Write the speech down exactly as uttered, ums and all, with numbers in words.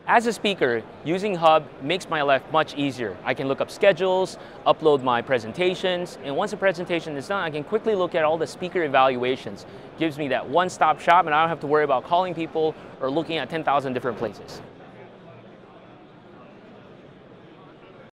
As a speaker, using Hub makes my life much easier. I can look up schedules, upload my presentations, and once a presentation is done, I can quickly look at all the speaker evaluations. Gives me that one-stop shop, and I don't have to worry about calling people or looking at ten thousand different places.